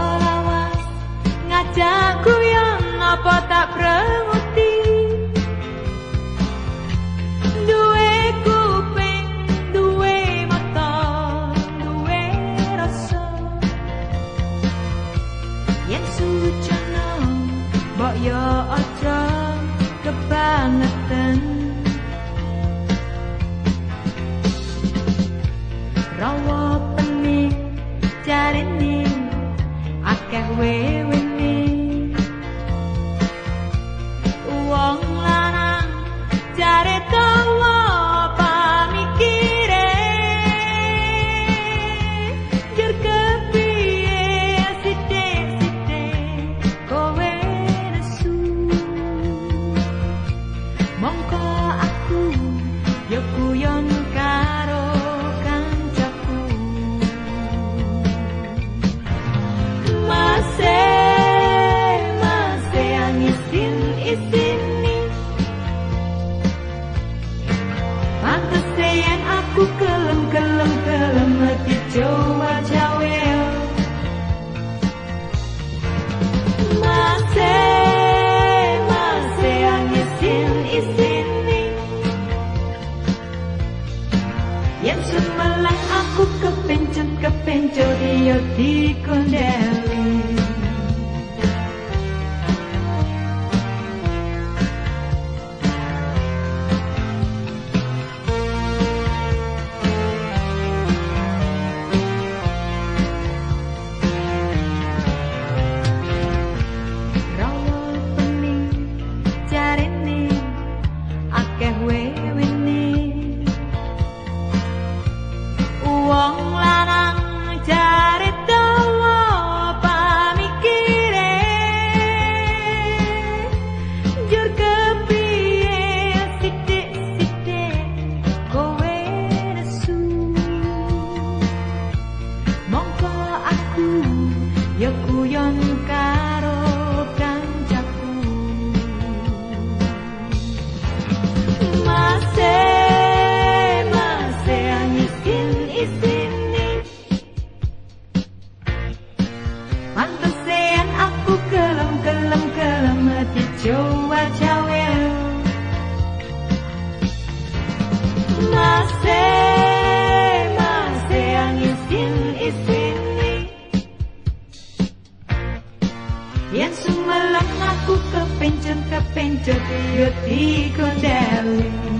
lawas ngajak guyon apa tak prenguti. Duwe kuping, duwe mata, duwe rasa. Yen sujono mbok yo aja kebangetan. Rawa pening jarene akeh wewene. Wong lanang jare dawa pamikire. Jer kepiye sithik-sithik kowe nesu. Mongko aku yo guyon karo kancaku. Masih angisin-isini. Pantes yen aku kelem hati Jawa Jawa. Masih angisin-isini. Yen sumelang aku kepencut yo dikondeli. Rawa pening jarene akeh wewene. Wong lanang jare dawa pamikire. Jur kepiye sithik-sithik kowe nesu. Mongko aku yo guyon karo kancaku. Masih angisin-isini. Pantes yen aku kelem hati Jawa Jawa. Masih angisin-isini. Yen sumelang aku kepencut yo dikondeli.